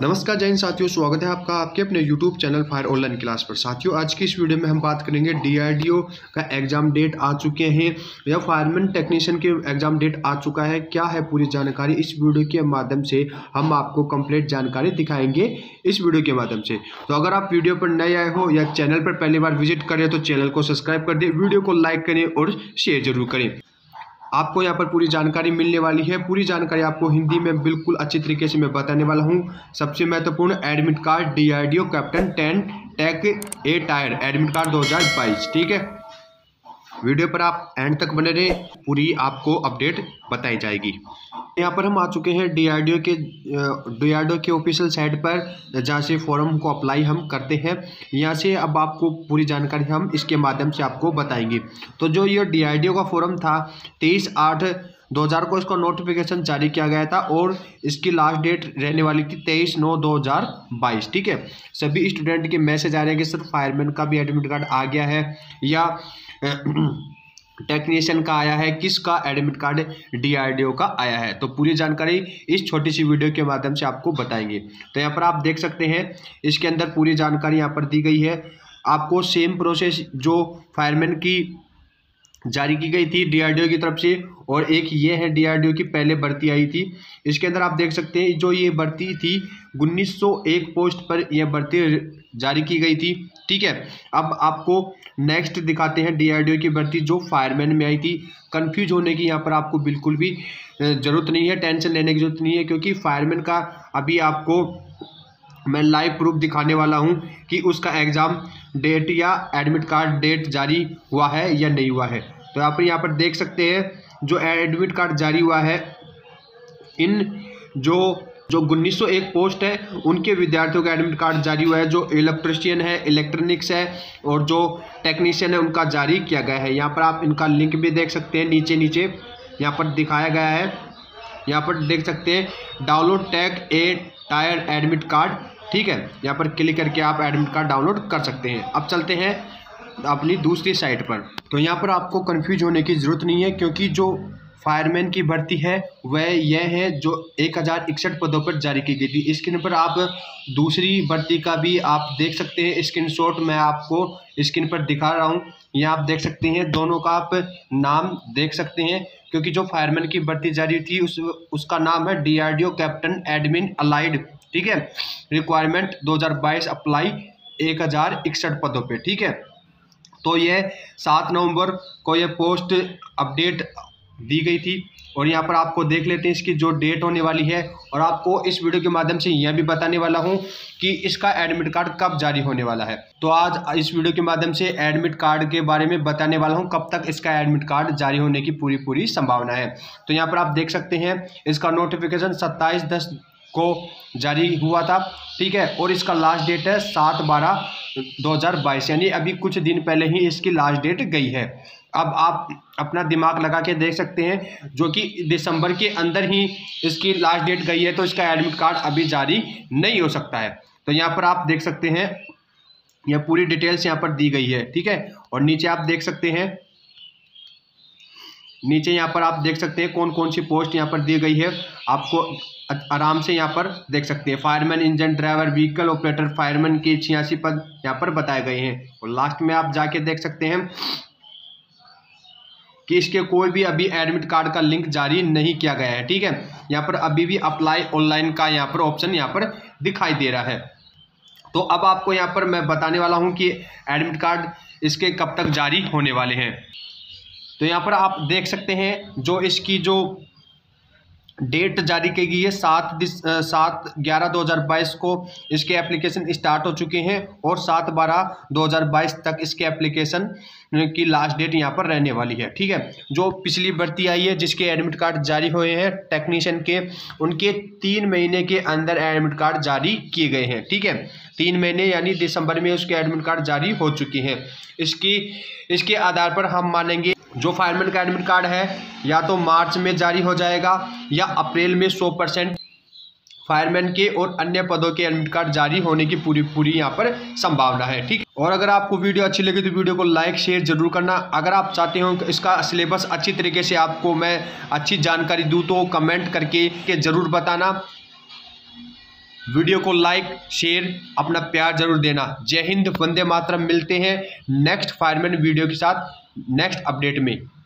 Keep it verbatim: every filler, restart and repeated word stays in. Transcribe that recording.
नमस्कार जय हिंद साथियों, स्वागत है आपका आपके अपने YouTube channel fire online class पर। साथियों, आज की इस वीडियो में हम बात करेंगे डीआरडीओ का एग्जाम डेट आ चुके हैं या फायरमैन टेक्नीशियन के एग्जाम डेट आ चुका है, क्या है पूरी जानकारी इस वीडियो के माध्यम से हम आपको कंप्लीट जानकारी दिखाएंगे इस वीडियो के माध्यम से। तो अगर आप वीडियो पर नए आए हो या चैनल पर पहली बार विजिट करें तो चैनल को सब्सक्राइब कर दें, वीडियो को लाइक करें और शेयर जरूर करें। आपको यहाँ पर पूरी जानकारी मिलने वाली है। पूरी जानकारी आपको हिंदी में बिल्कुल अच्छी तरीके से मैं बताने वाला हूँ। सबसे महत्वपूर्ण admit card DRDO captain ten tech A tier admit card दो हज़ार बाईस। ठीक है, वीडियो पर आप एंड तक बने रहे, पूरी आपको अपडेट बताई जाएगी। यहाँ पर हम आ चुके हैं डीआरडीओ के डीआरडीओ के ऑफिशियल साइट पर, जहाँ से फॉर्म को अप्लाई हम करते हैं। यहाँ से अब आपको पूरी जानकारी हम इसके माध्यम से आपको बताएंगे। तो जो ये डीआरडीओ का फॉर्म था, तेईस आठ दो हज़ार को इसका नोटिफिकेशन जारी किया गया था और इसकी लास्ट डेट रहने वाली थी तेईस नौ दो हज़ार बाईस। ठीक है, सभी स्टूडेंट के मैसेज आ रहे हैं कि सर फायरमैन का भी एडमिट कार्ड आ गया है या टेक्नीशियन का आया है, किसका एडमिट कार्ड डीआरडीओ का आया है। तो पूरी जानकारी इस छोटी सी वीडियो के माध्यम से आपको बताएंगे। तो यहाँ पर आप देख सकते हैं, इसके अंदर पूरी जानकारी यहाँ पर दी गई है। आपको सेम प्रोसेस जो फायरमैन की जारी की गई थी डीआरडीओ की तरफ से, और एक ये है डीआरडीओ की पहले भर्ती आई थी। इसके अंदर आप देख सकते हैं जो ये भर्ती थी उन्नीस सौ एक पोस्ट पर यह भर्ती जारी की गई थी। ठीक है, अब आपको नेक्स्ट दिखाते हैं डीआरडीओ की भर्ती जो फायरमैन में आई थी। कंफ्यूज होने की यहाँ पर आपको बिल्कुल भी ज़रूरत नहीं है, टेंशन लेने की ज़रूरत नहीं है, क्योंकि फायरमैन का अभी आपको मैं लाइव प्रूफ दिखाने वाला हूँ कि उसका एग्ज़ाम डेट या एडमिट कार्ड डेट जारी हुआ है या नहीं हुआ है। तो यहाँ पर यहाँ पर देख सकते हैं जो एडमिट कार्ड जारी हुआ है, इन जो जो उन्नीस सौ एक पोस्ट है उनके विद्यार्थियों का एडमिट कार्ड जारी हुआ है। जो इलेक्ट्रिशियन है, इलेक्ट्रॉनिक्स है और जो टेक्नीशियन है उनका जारी किया गया है। यहाँ पर आप इनका लिंक भी देख सकते हैं, नीचे नीचे यहाँ पर दिखाया गया है। यहाँ पर देख सकते हैं download tech A tier admit card. ठीक है, यहाँ पर क्लिक करके आप एडमिट कार्ड डाउनलोड कर सकते हैं। अब चलते हैं अपनी दूसरी साइट पर। तो यहाँ पर आपको कंफ्यूज होने की ज़रूरत नहीं है, क्योंकि जो फायरमैन की भर्ती है वह यह है जो एक हज़ार इकसठ पदों पर जारी की गई थी। स्क्रीन पर आप दूसरी भर्ती का भी आप देख सकते हैं, स्क्रीनशॉट मैं आपको स्क्रीन पर दिखा रहा हूँ। यहाँ आप देख सकते हैं, दोनों का आप नाम देख सकते हैं, क्योंकि जो फायरमैन की भर्ती जारी थी उस उसका नाम है डीआरडीओ कैप्टन एडमिन अलाइड। ठीक है, रिक्वायरमेंट दो हज़ार बाईस अप्लाई एक हज़ार इकसठ पदों पे। ठीक है, तो ये सात नवंबर को ये पोस्ट अपडेट दी गई थी और यहाँ पर आपको देख लेते हैं इसकी जो डेट होने वाली है। और आपको इस वीडियो के माध्यम से यह भी बताने वाला हूँ कि इसका एडमिट कार्ड कब जारी होने वाला है। तो आज इस वीडियो के माध्यम से एडमिट कार्ड के बारे में बताने वाला हूँ, कब तक इसका एडमिट कार्ड जारी होने की पूरी पूरी संभावना है। तो यहाँ पर आप देख सकते हैं इसका नोटिफिकेशन सत्ताईस दस को जारी हुआ था। ठीक है, और इसका लास्ट डेट है सात बारह दो हज़ार बाईस, यानी अभी कुछ दिन पहले ही इसकी लास्ट डेट गई है। अब आप अपना दिमाग लगा के देख सकते हैं, जो कि दिसंबर के अंदर ही इसकी लास्ट डेट गई है, तो इसका एडमिट कार्ड अभी जारी नहीं हो सकता है। तो यहाँ पर आप देख सकते हैं यह पूरी डिटेल्स यहाँ पर दी गई है। ठीक है, और नीचे आप देख सकते हैं, नीचे यहाँ पर आप देख सकते हैं कौन कौन सी पोस्ट यहाँ पर दी गई है, आपको आराम से यहाँ पर देख सकते हैं। Fireman, engine driver, vehicle operator, fireman के छियासी पद यहाँ पर बताए गए हैं। और लास्ट में आप जाके देख सकते हैं कि इसके कोई भी अभी एडमिट कार्ड का लिंक जारी नहीं किया गया है। ठीक है, यहाँ पर अभी भी अप्लाई ऑनलाइन का यहाँ पर ऑप्शन यहाँ पर दिखाई दे रहा है। तो अब आपको यहाँ पर मैं बताने वाला हूँ कि एडमिट कार्ड इसके कब तक जारी होने वाले हैं। तो यहाँ पर आप देख सकते हैं जो इसकी जो डेट जारी की गई है सात दिस सात ग्यारह दो हज़ार बाईस को इसके एप्लीकेशन स्टार्ट हो चुके हैं और सात बारह दो हज़ार बाईस तक इसके एप्लीकेशन की लास्ट डेट यहाँ पर रहने वाली है। ठीक है, जो पिछली भर्ती आई है जिसके एडमिट कार्ड जारी हुए हैं टेक्नीशियन के, उनके तीन महीने के अंदर एडमिट कार्ड जारी किए गए हैं। ठीक है, तीन महीने यानी दिसंबर में उसके एडमिट कार्ड जारी हो चुकी हैं। इसकी इसके आधार पर हम मानेंगे जो फायरमैन का एडमिट कार्ड है या तो मार्च में जारी हो जाएगा या अप्रैल में सौ परसेंट फायरमैन के और अन्य पदों के एडमिट कार्ड जारी होने की पूरी पूरी यहाँ पर संभावना है। ठीक, और अगर आपको वीडियो अच्छी लगी तो वीडियो को लाइक शेयर जरूर करना। अगर आप चाहते हो कि इसका सिलेबस अच्छी तरीके से आपको मैं अच्छी जानकारी दूँ तो कमेंट करके के जरूर बताना। वीडियो को लाइक शेयर अपना प्यार जरूर देना। जय हिंद, वंदे मातरम। मिलते हैं नेक्स्ट फायरमैन वीडियो के साथ नेक्स्ट अपडेट में।